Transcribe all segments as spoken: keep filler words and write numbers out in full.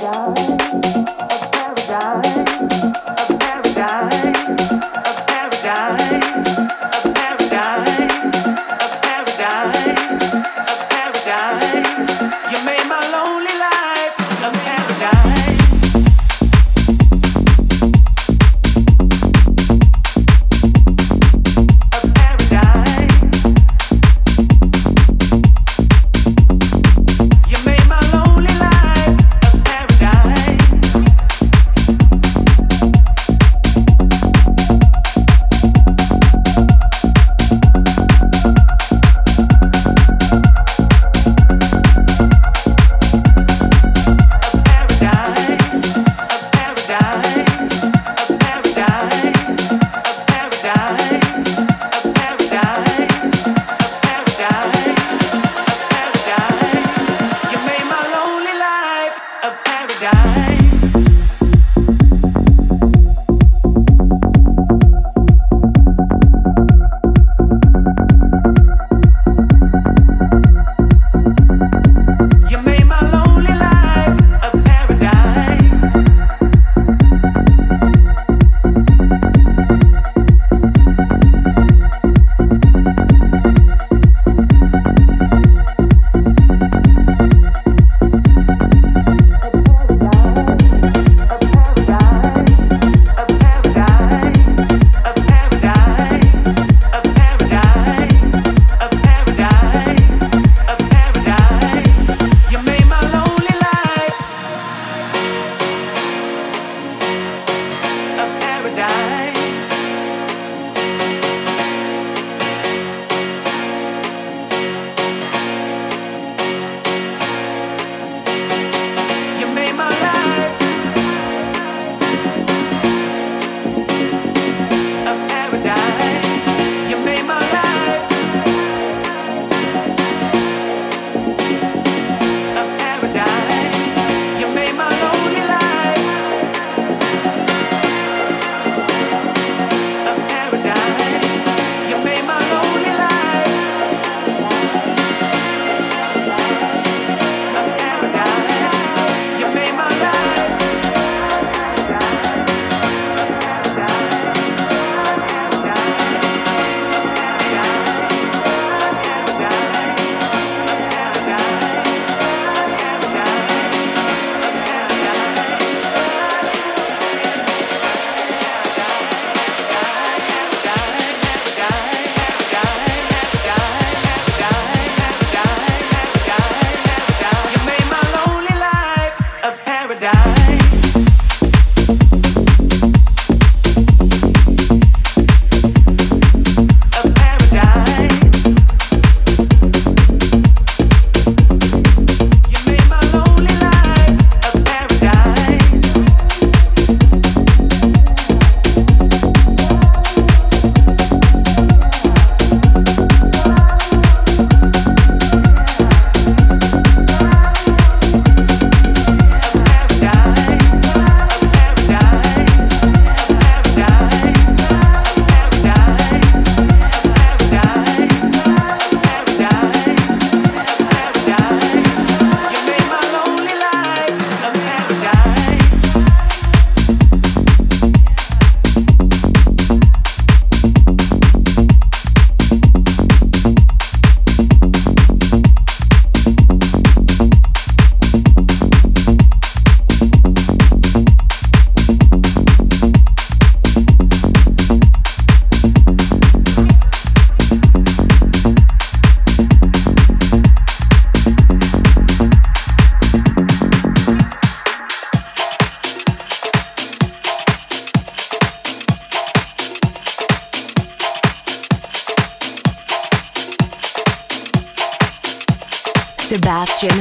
Sebastian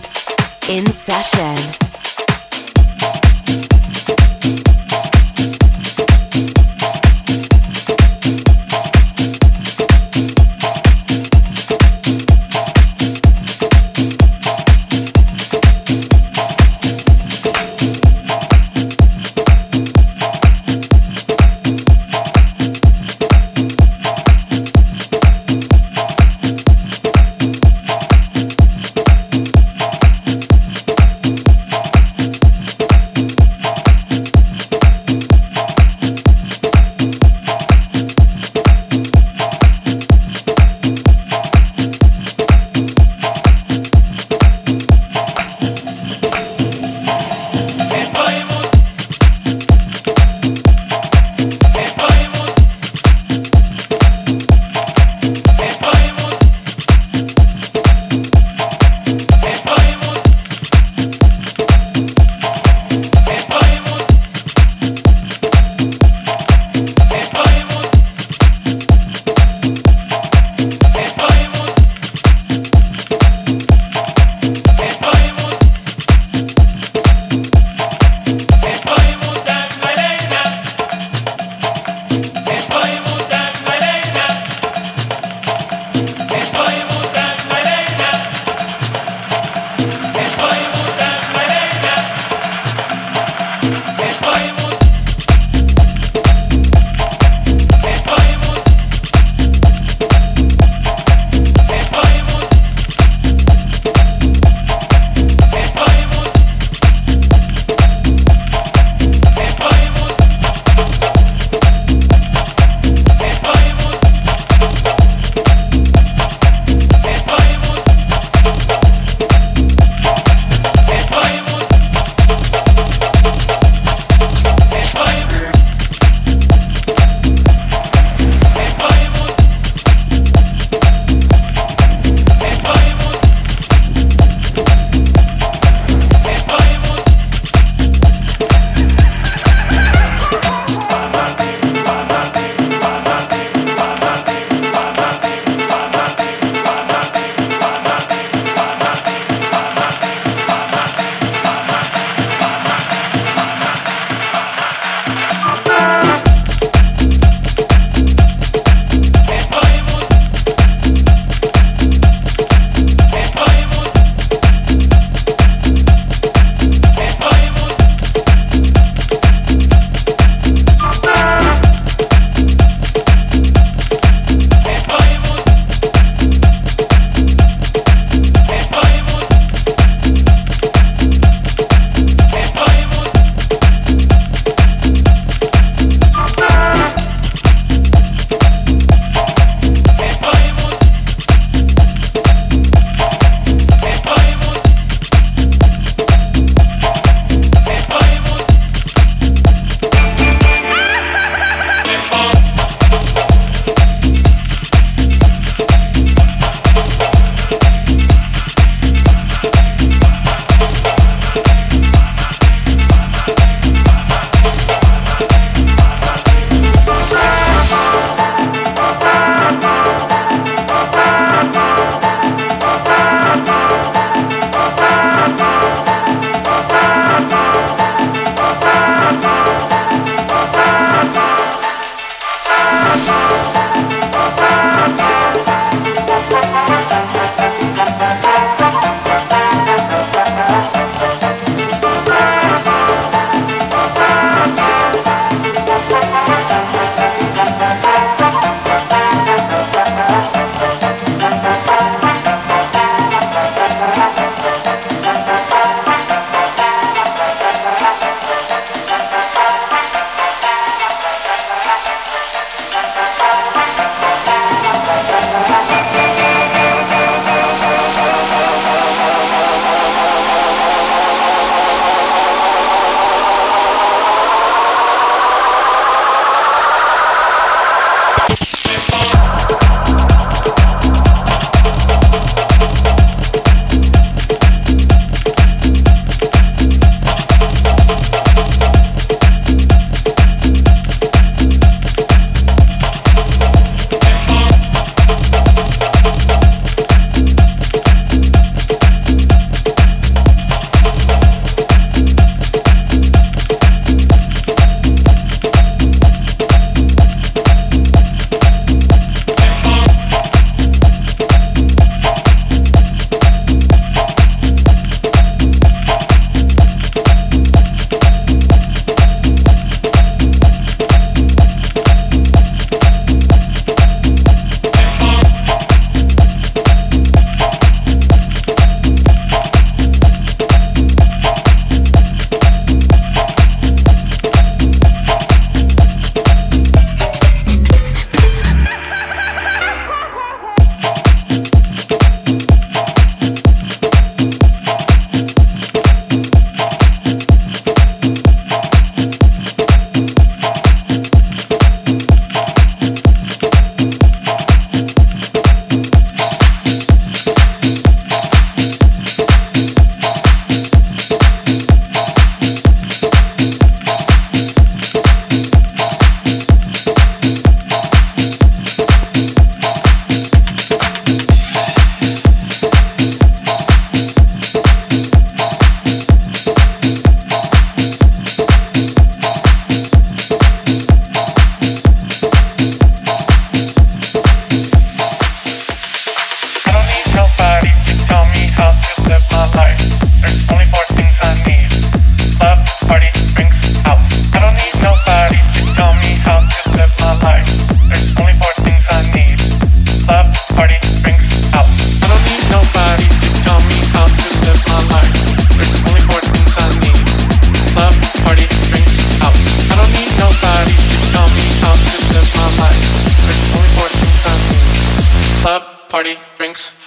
Hoft in session.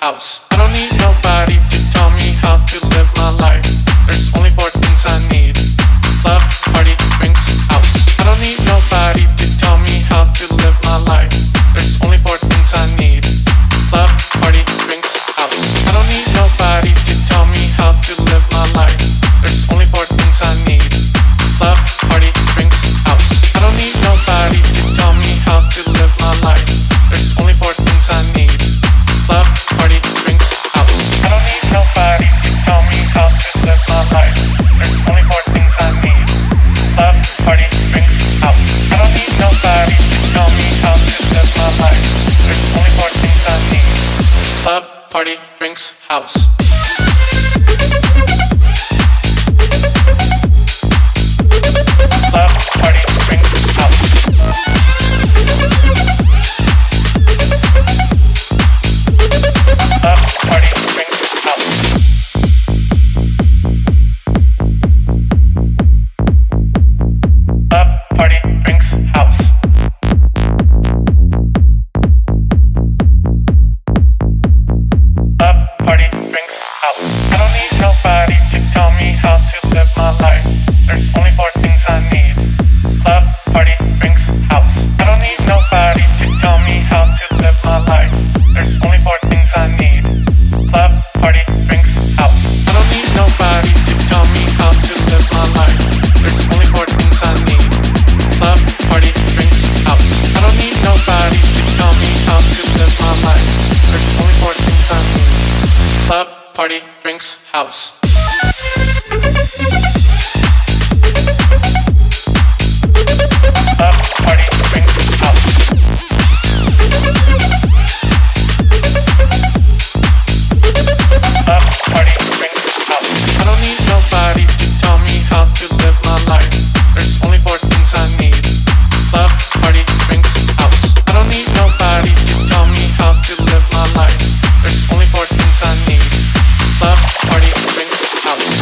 house. I don't need nobody to tell me how to live my life. There's only four things I need: club, party, drinks, house. I don't need nobody to tell me how to live my life. There's only four things I need: club, party, drinks, house. I don't need nobody to tell me how to live my life. There's only four things I need: club, party, drinks, house. I don't need nobody to tell me how to live my life. There's only four things I need: club, party, drinks, house. I don't need nobody to tell me how to live my life. There's only four things I need: club, party, drinks, house. I don't need nobody to tell me how to live my life. There's only four things I need: club, party, drinks, house. Club, party, drinks, house. Club, party, drinks, house. Club, party, drinks, house. Club, party, drinks, house. I don't need nobody to tell me how to live my life. There's only four things I need: club, party, drinks, house. I don't need nobody to tell me how to live my life. There's only four things I need: club, party, drinks, house. I don't need nobody to tell me how to live my life. There's only four things I need: club, party, drinks, house. I don't need nobody to tell me how to live my life. There's only four things I need: club, party, drinks, house. Club, party, drinks, house. Club, party, drinks, house. I don't need nobody to tell me how to live my life. There's only four things I need: club, party, drinks, house. I don't need nobody to tell me how to live my life. There's only four things I need: club, party, drinks, house.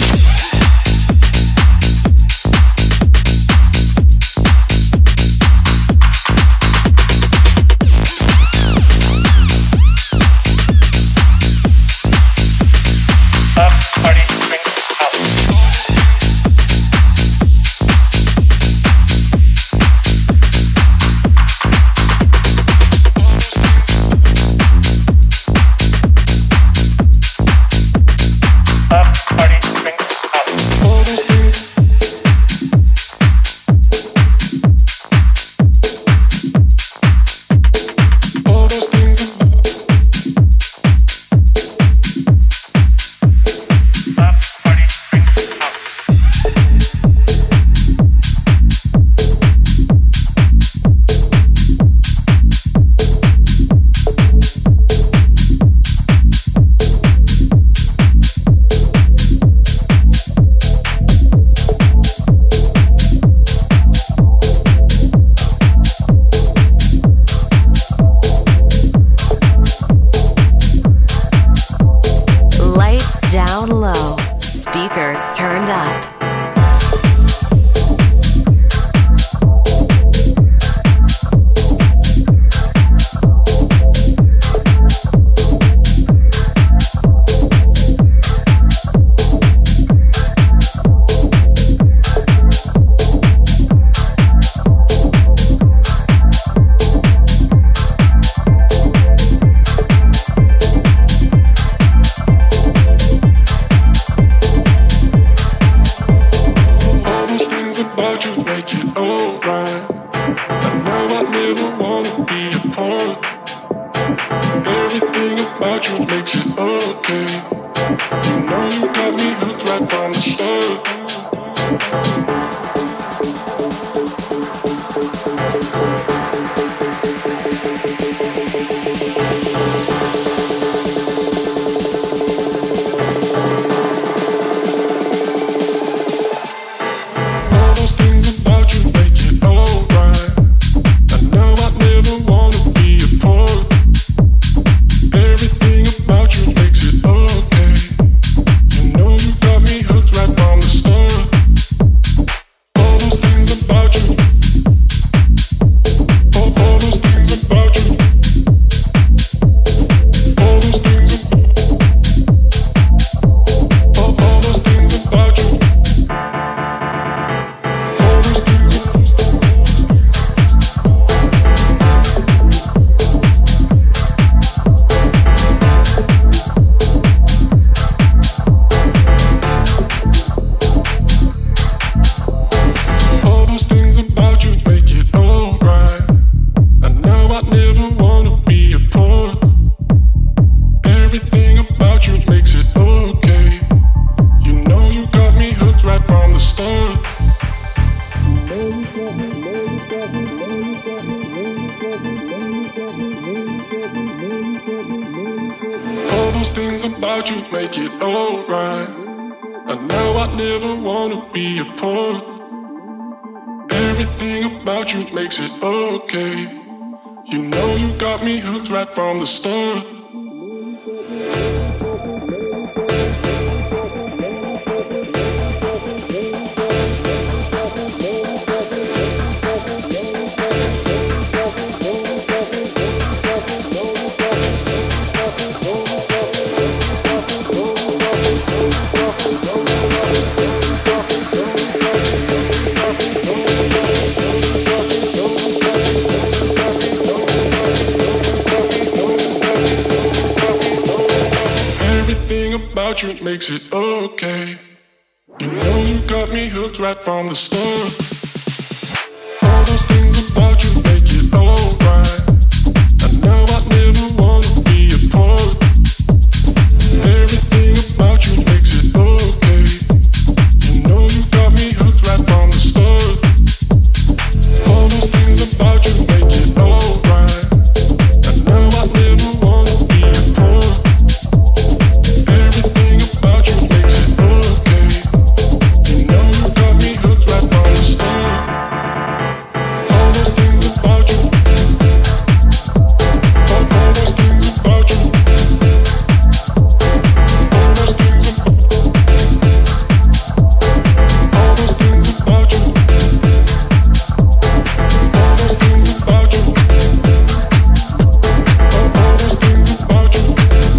Club, party, drinks, house. Club, party, drinks, house. All those things. All those things. Club, party, drinks, house. Lights down low, speakers turned up. All those things about you make it alright. I know I never wanna be apart. Everything about you makes it okay. You know you got me hooked right from the start. All those things about you make it alright. I know I never wanna be apart. Everything about you makes it okay. You know you got me hooked right from the start. things about you make it alright. And now I never wanna be apart. Everything about you makes it okay. You know you got me hooked right from the start. About you makes it okay. You know you got me hooked right from the start. All those things about you make it alright. And now I never wanna be apart. Everything about you makes it okay. You know you got me hooked right from the start. All those things about you make it alright. And now I never wanna be apart. Everything about you makes it okay. You know you got me hooked right from the start. All those things about you. All, all those things about you. All those things about All those things about you. All those things about you. All, all those things about you.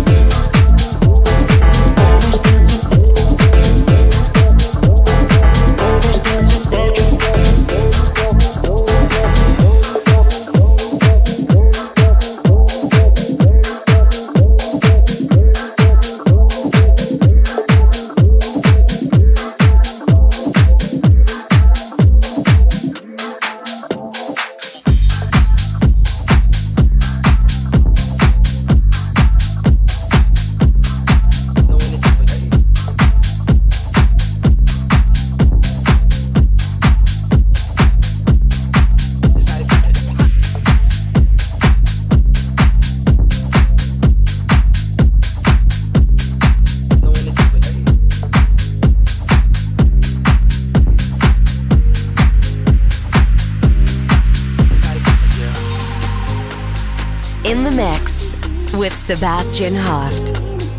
In the mix with Sebastian Hoft.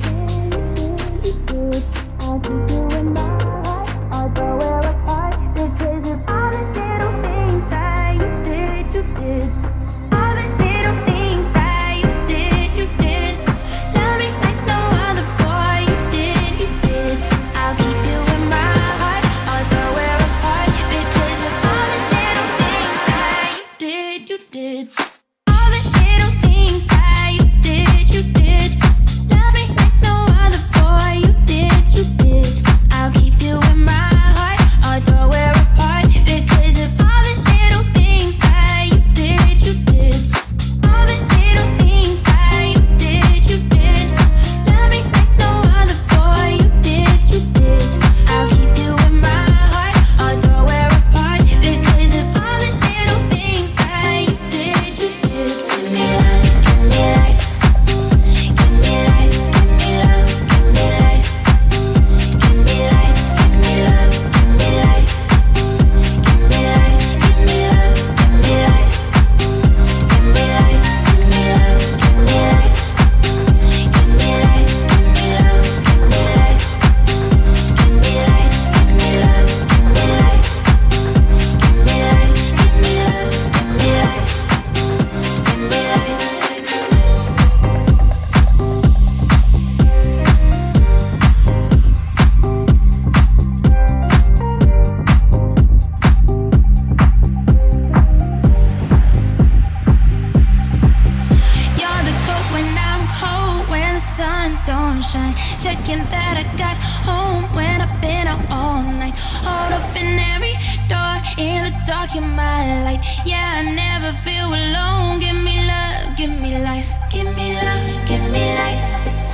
Checking that I got home when I've been out all night. Hold up in every door, in the dark, you're my light. Yeah, I never feel alone. Give me love, give me life. Give me love, give me life.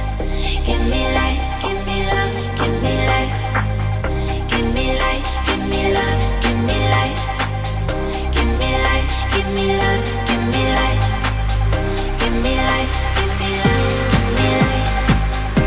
Give me life, give me love, give me life. Give me life, give me love, give me life. Give me life, give me love, give me life. Give me life, give me love, give me life.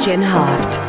Sebastian Hoft.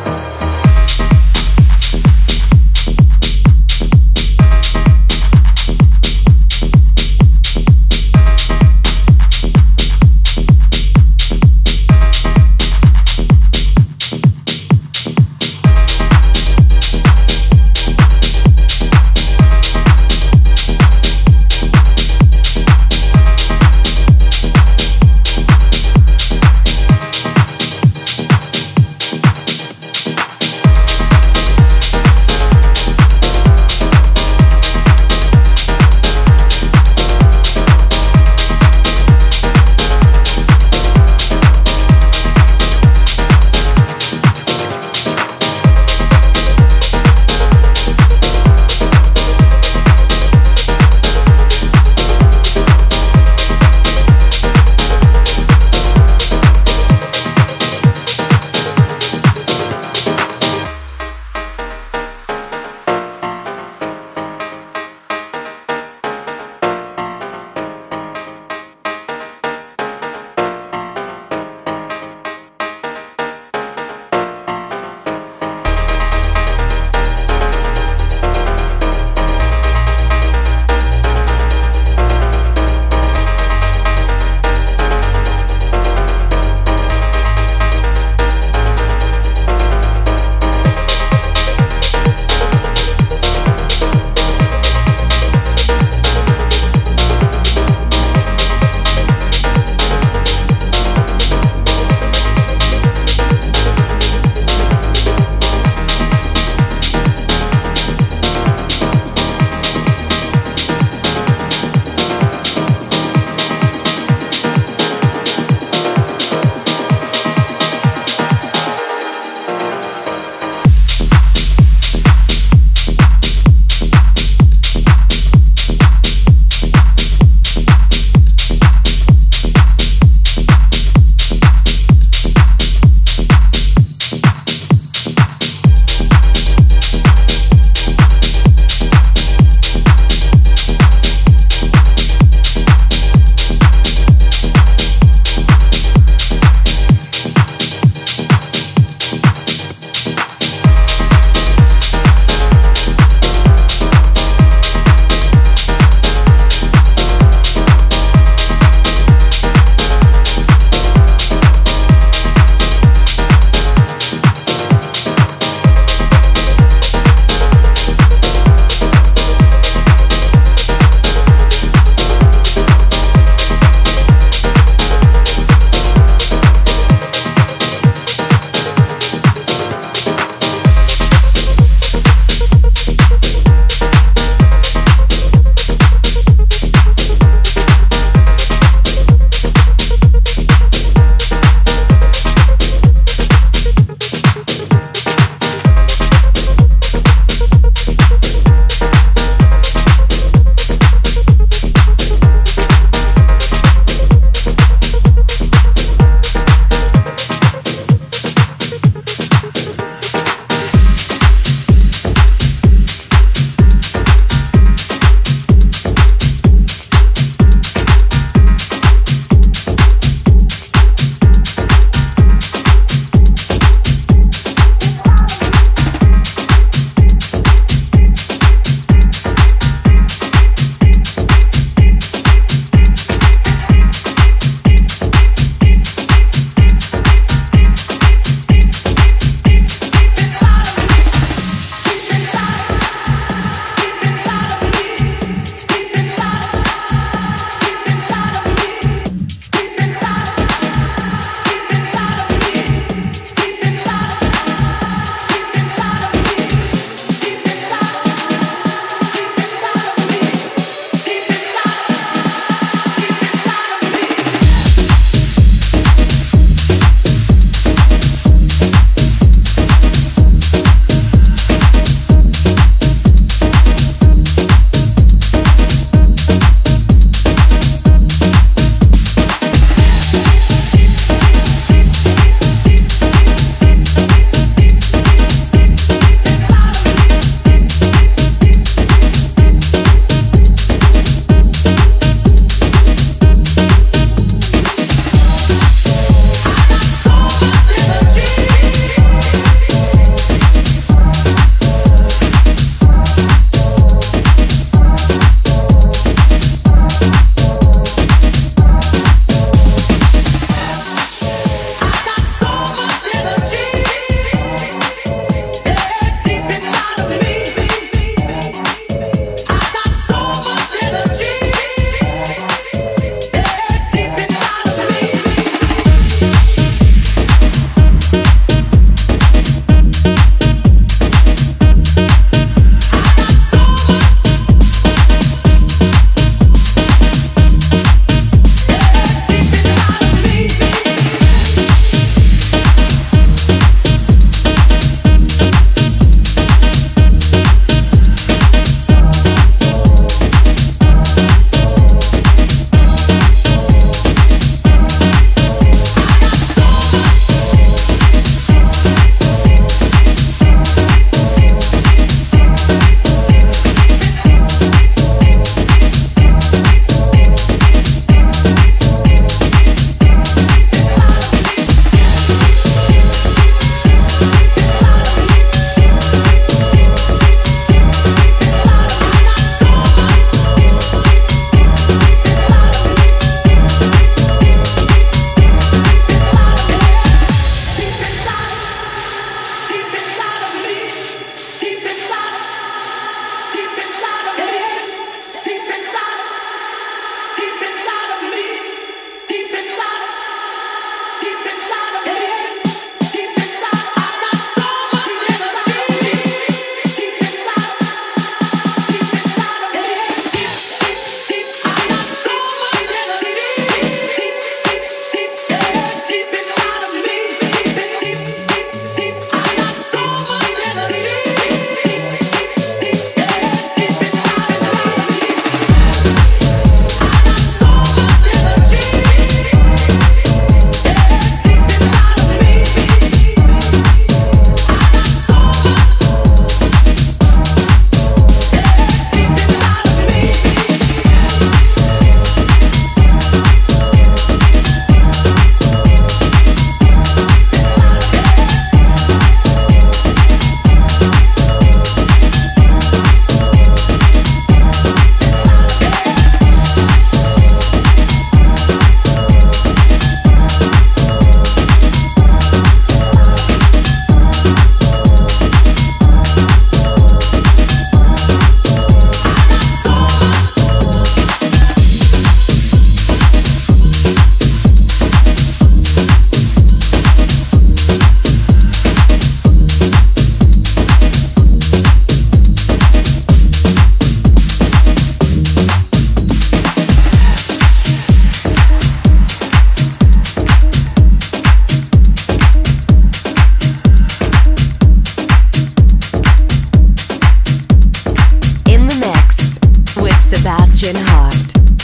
Sebastian Hart.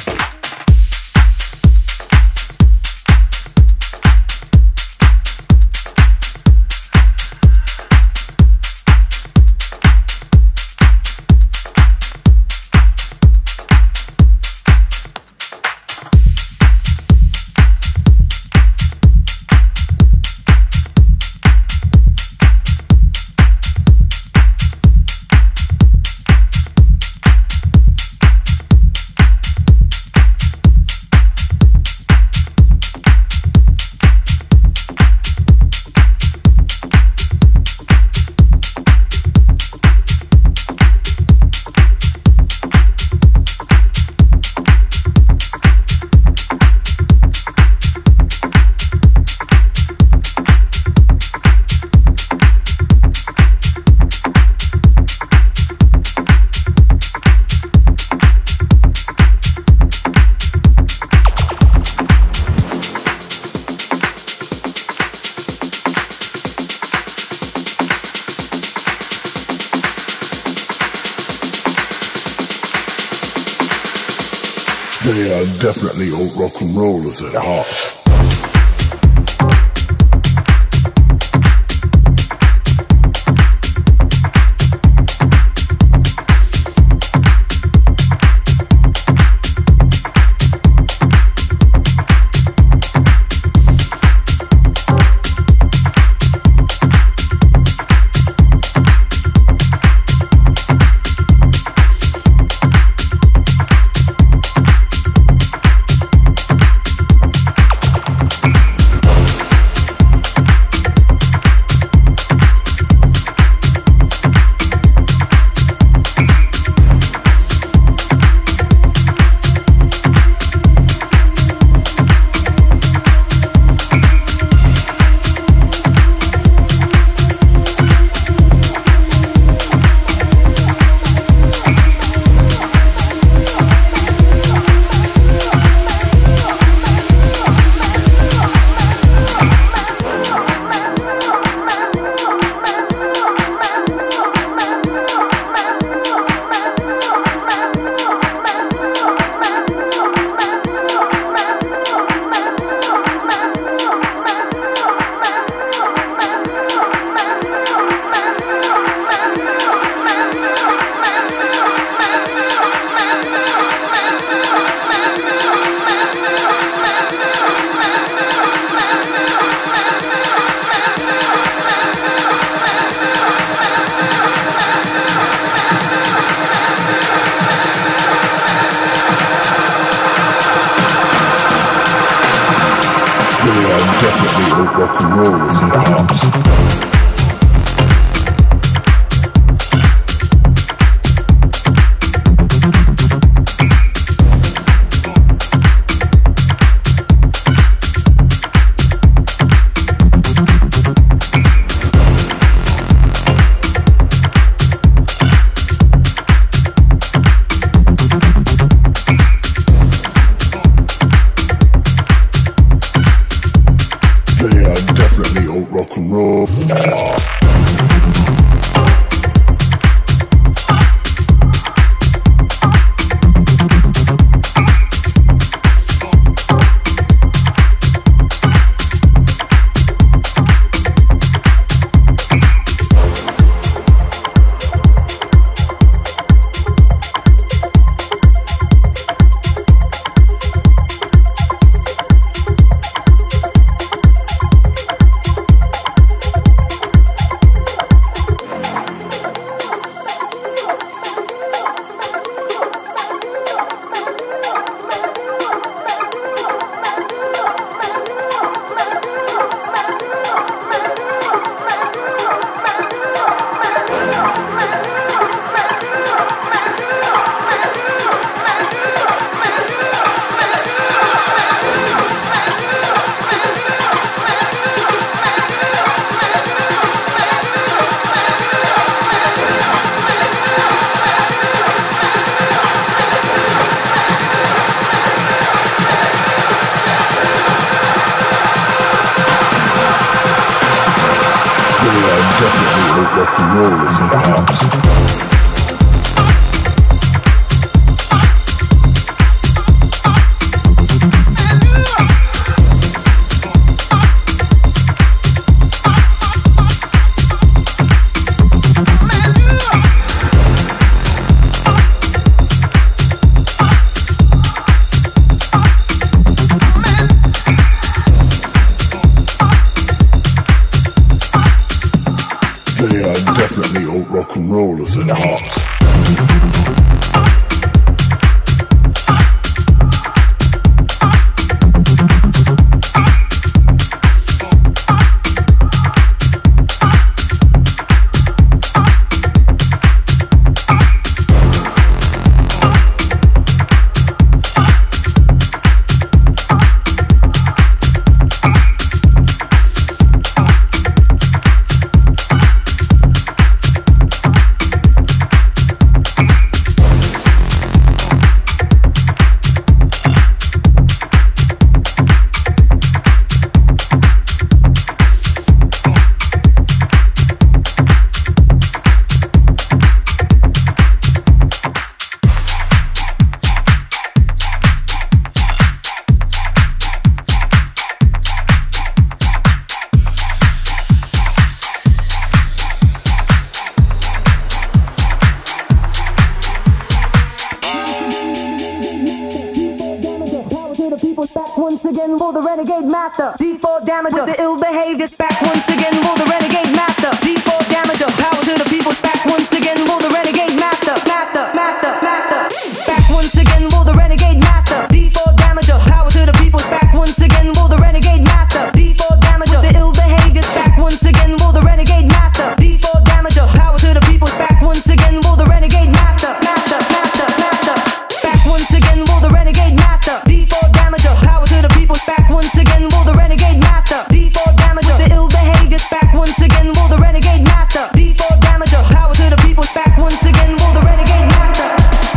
They are definitely old rock and rollers at heart. Definitely old rock and rollers at heart. Definitely old rock and roll. Definitely old rock and rollers at heart. rollers and hops. D four Damager, the ill behavior's back once again. Will the renegade master? D four Damager, power to the people's back once again. Will the renegade master? Master, master, master. Back once again. Will the renegade master? D four Damager, power to the people's back once again. Will the renegade master? D four Damager, the ill behavior's back once again. Will the renegade master? D four Damager, power to the people's back once again. Will the renegade master? Master, master, master. Back once again. Will the renegade master? D four Damager, power to the people's back once again. Will the renegade master? D four Damager, the ill behavior's back once again. Will the renegade master? D four Damager, power to the people's back once again. Will the renegade master?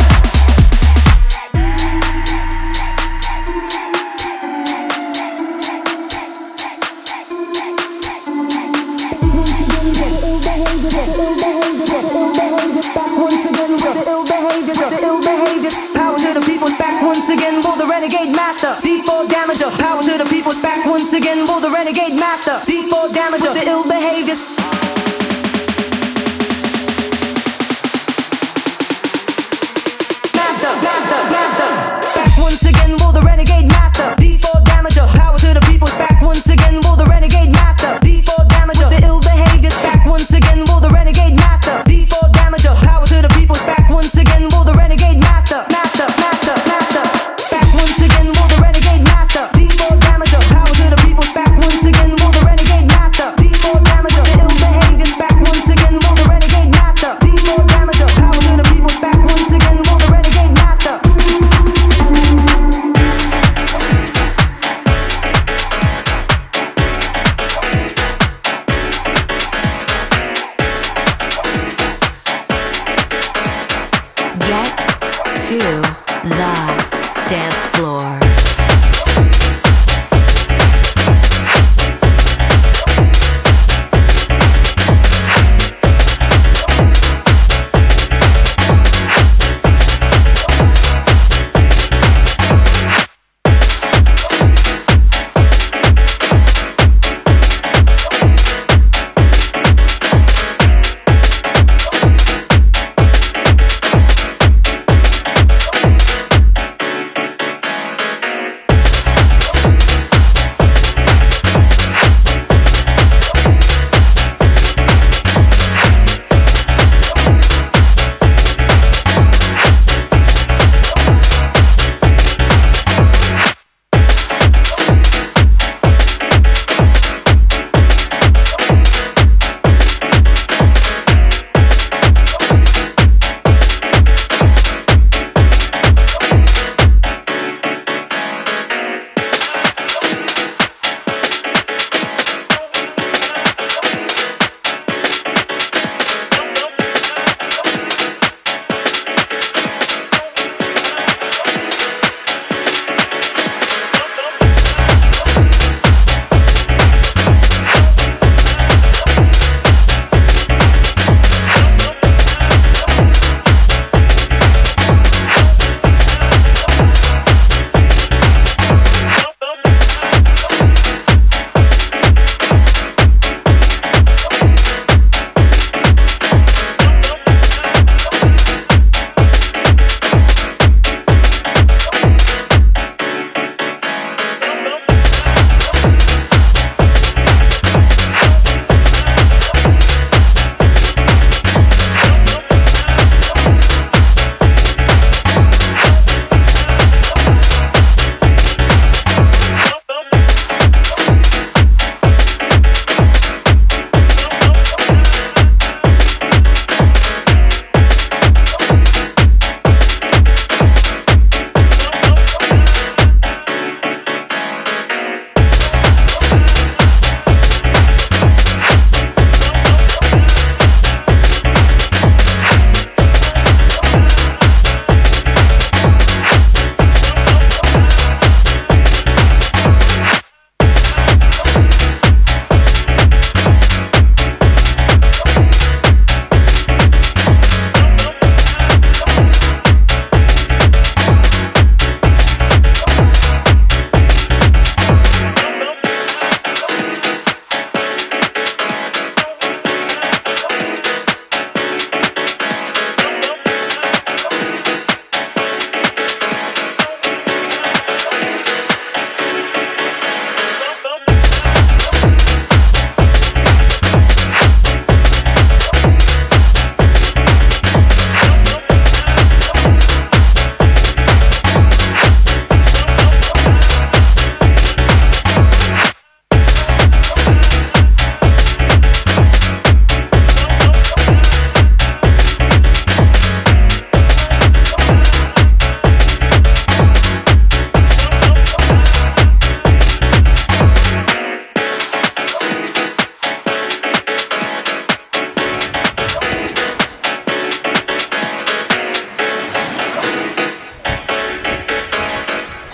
Will the renegade master? D four Damager, power to the people's back once again. Will the renegade master? D four Damager, the ill behavior. Master, master, master. Back once again. Will the renegade master? D four Damager, power to the people's back once again. Will the renegade master? D four Damager, the ill behavior. Back once again. Will the renegade master? D four Damager, power to the people's back once again. Will the renegade master? Master, master, master. Back once again. Will the renegade master? D four Damager, power to the people's back once again. Will the renegade master? D four Damager, the ill behavior. Back once again. Will the renegade master? D four Damager, power to the people's back once again. Will the renegade master? Get to the dance floor.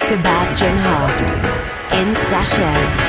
Sebastian Hoft in session.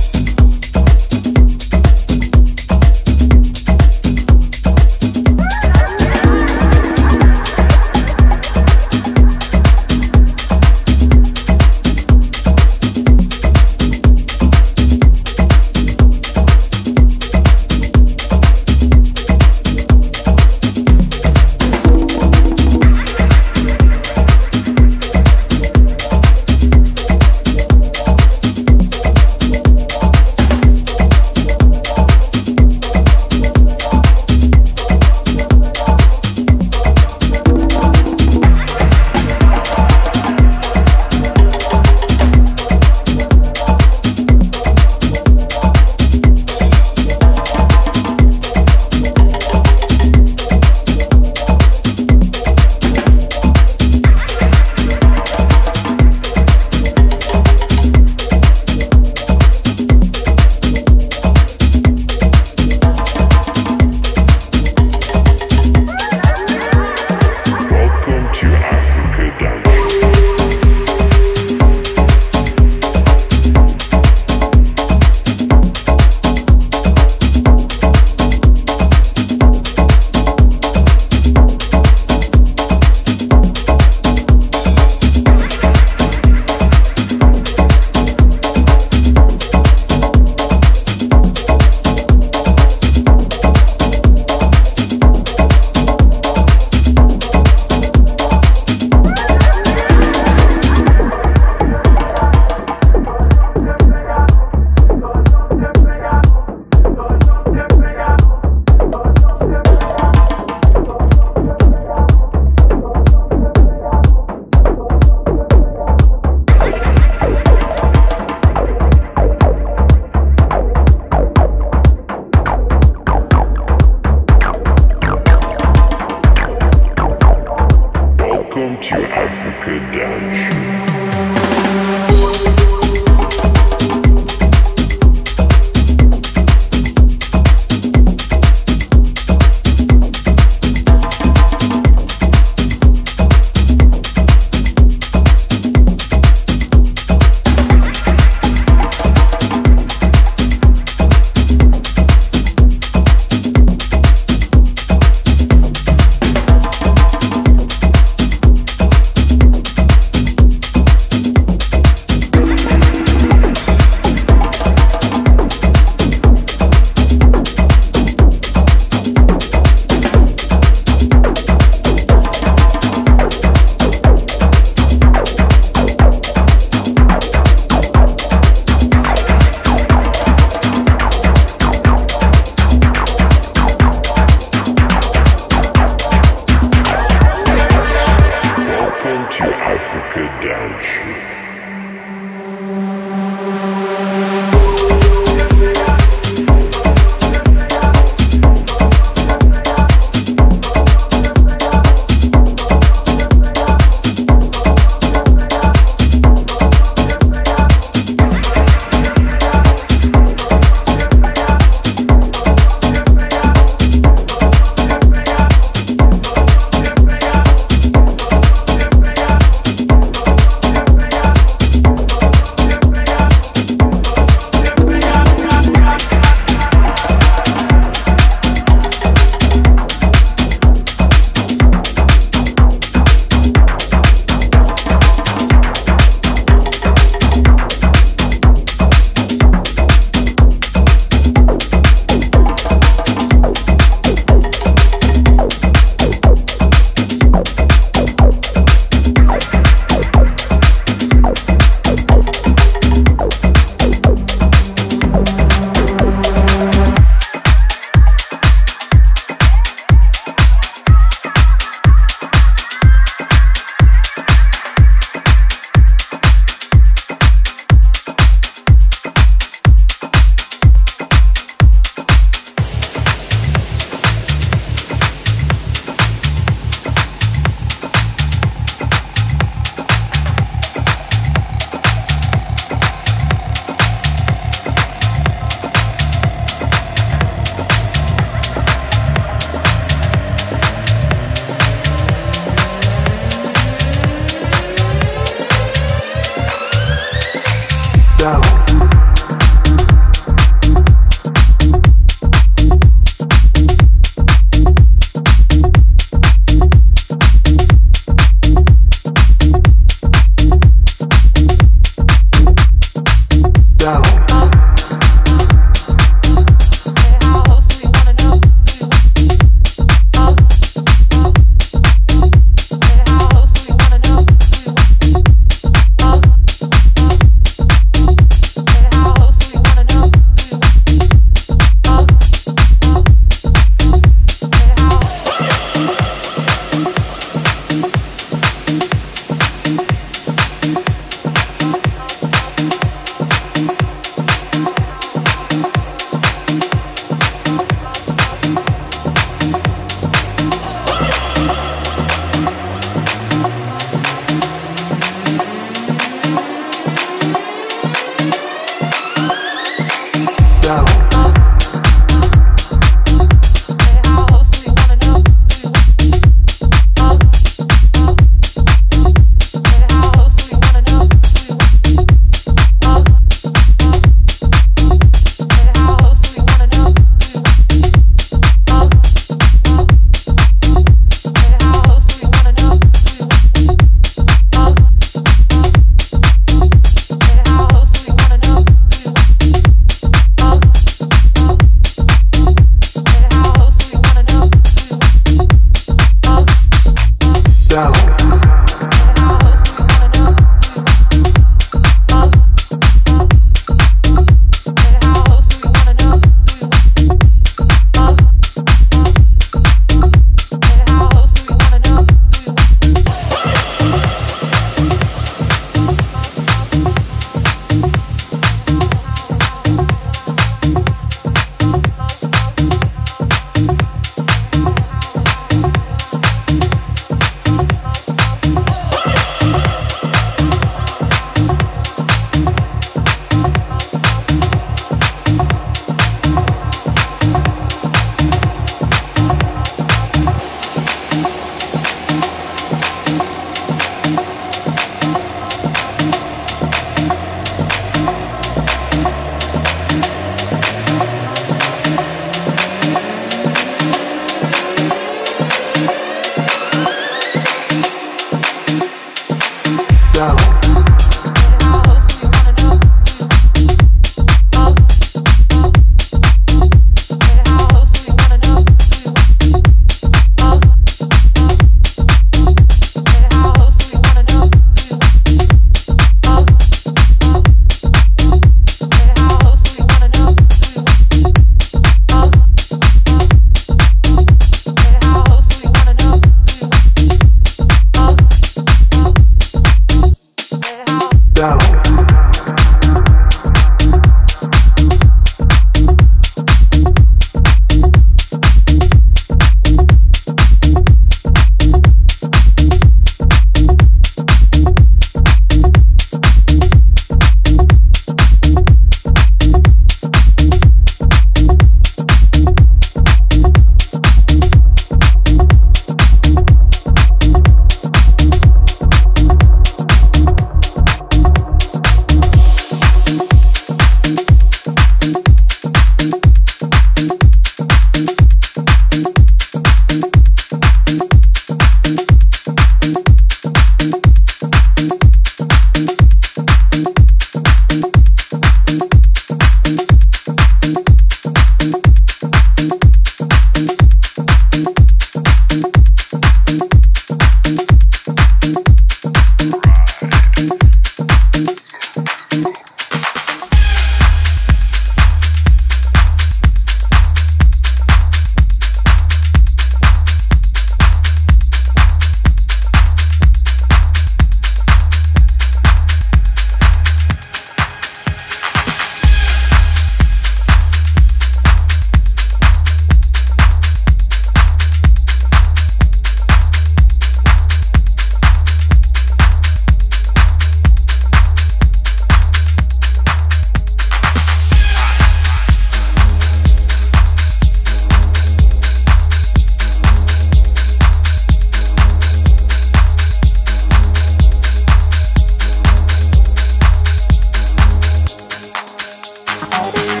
Bye.